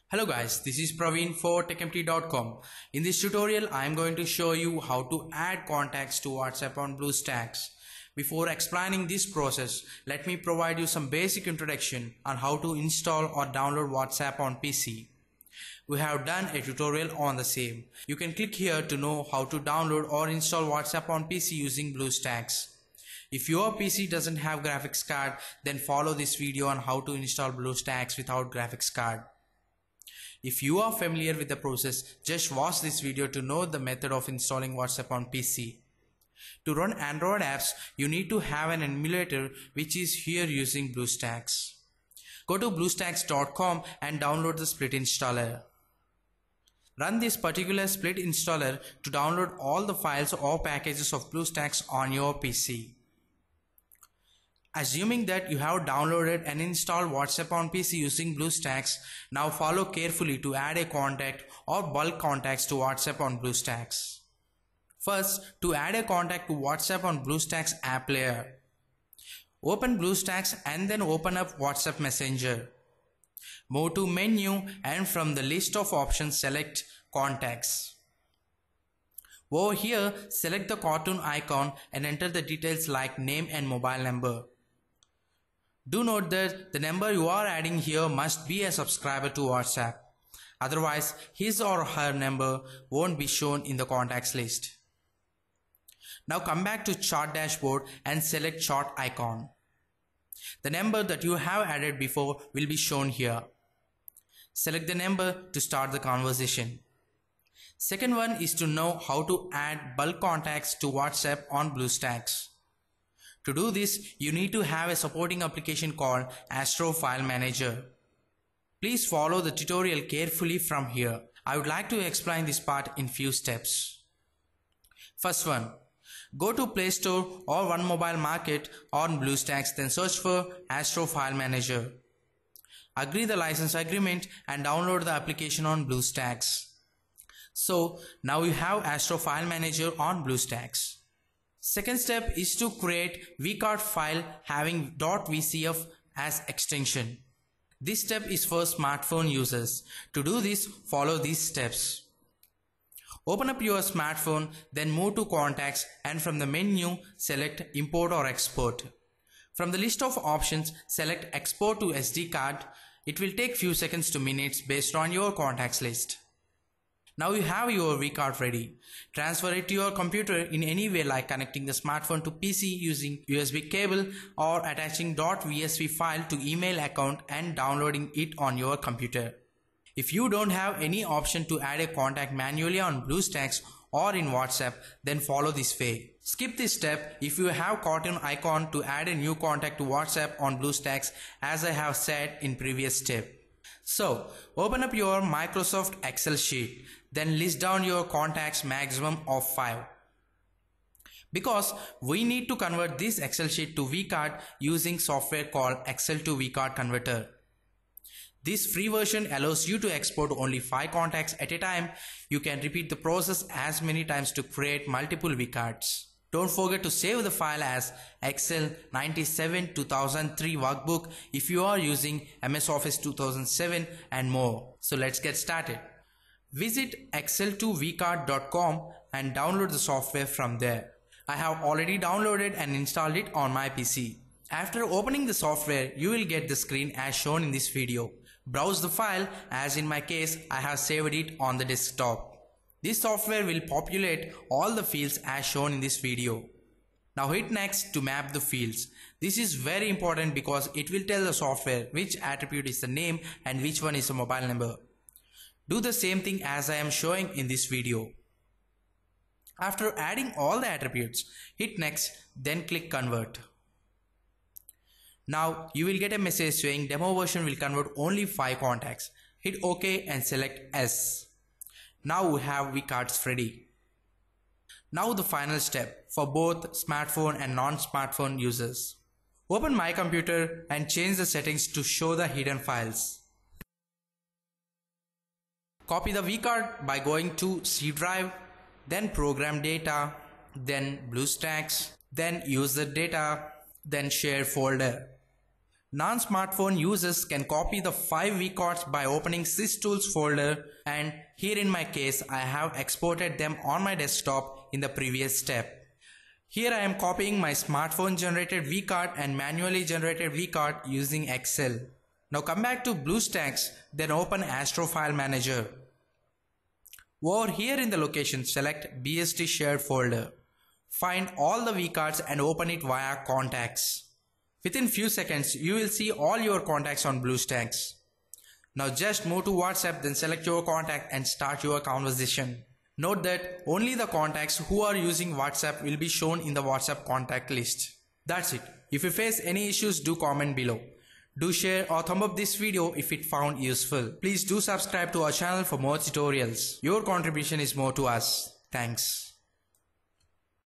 Hello guys, this is Praveen for TechEmpty.com. In this tutorial, I am going to show you how to add contacts to WhatsApp on BlueStacks. Before explaining this process, let me provide you some basic introduction on how to install or download WhatsApp on PC. We have done a tutorial on the same. You can click here to know how to download or install WhatsApp on PC using BlueStacks. If your PC doesn't have graphics card, then follow this video on how to install BlueStacks without graphics card. If you are familiar with the process, just watch this video to know the method of installing WhatsApp on PC. To run Android apps, you need to have an emulator, which is here using BlueStacks. Go to BlueStacks.com and download the Split installer. Run this particular Split installer to download all the files or packages of BlueStacks on your PC. Assuming that you have downloaded and installed WhatsApp on PC using BlueStacks, now follow carefully to add a contact or bulk contacts to WhatsApp on BlueStacks. First, to add a contact to WhatsApp on BlueStacks app layer, open BlueStacks and then open up WhatsApp Messenger. Move to menu and from the list of options select contacts. Over here, select the cartoon icon and enter the details like name and mobile number. Do note that the number you are adding here must be a subscriber to WhatsApp. Otherwise, his or her number won't be shown in the contacts list. Now come back to Chat dashboard and select Chat icon. The number that you have added before will be shown here. Select the number to start the conversation. Second one is to know how to add bulk contacts to WhatsApp on BlueStacks. To do this, you need to have a supporting application called Astro File Manager. Please follow the tutorial carefully from here. I would like to explain this part in few steps. First one, go to Play Store or One Mobile Market on BlueStacks, then search for Astro File Manager. Agree the license agreement and download the application on BlueStacks. So now you have Astro File Manager on BlueStacks. Second step is to create vCard file having .vcf as extension. This step is for smartphone users. To do this, follow these steps. Open up your smartphone, then move to contacts and from the menu select import or export. From the list of options, select export to SD card. It will take few seconds to minutes based on your contacts list. Now you have your vCard ready. Transfer it to your computer in any way like connecting the smartphone to PC using USB cable or attaching .vsv file to email account and downloading it on your computer. If you don't have any option to add a contact manually on BlueStacks or in WhatsApp, then follow this way. Skip this step if you have cartoon icon to add a new contact to WhatsApp on BlueStacks, as I have said in previous step. So, open up your Microsoft Excel sheet, then list down your contacts maximum of 5. Because we need to convert this Excel sheet to vCard using software called Excel to vCard Converter. This free version allows you to export only 5 contacts at a time. You can repeat the process as many times to create multiple vCards. Don't forget to save the file as Excel 97 2003 Workbook if you are using MSOffice 2007 and more. So let's get started. Visit excel2vcard.com and download the software from there. I have already downloaded and installed it on my PC. After opening the software, you will get the screen as shown in this video. Browse the file, as in my case, I have saved it on the desktop. This software will populate all the fields as shown in this video. Now hit next to map the fields. This is very important because it will tell the software which attribute is the name and which one is a mobile number. Do the same thing as I am showing in this video. After adding all the attributes, hit next, then click convert. Now you will get a message saying demo version will convert only 5 contacts. Hit OK and select S. Now we have vCards ready. Now the final step for both smartphone and non-smartphone users. Open my computer and change the settings to show the hidden files. Copy the vCard by going to C drive, then program data, then BlueStacks, then UserData, then SharedFolder. Non-smartphone users can copy the 5 vCards by opening SysTools Folder, and here in my case I have exported them on my desktop in the previous step. Here I am copying my smartphone generated vCard and manually generated vCard using Excel. Now come back to BlueStacks, then open Astro File Manager. Over here in the location, select BST Shared Folder. Find all the vCards and open it via Contacts. Within few seconds, you will see all your contacts on BlueStacks. Now just move to WhatsApp, then select your contact and start your conversation. Note that only the contacts who are using WhatsApp will be shown in the WhatsApp contact list. That's it. If you face any issues, do comment below. Do share or thumb up this video if it found useful. Please do subscribe to our channel for more tutorials. Your contribution is more to us. Thanks.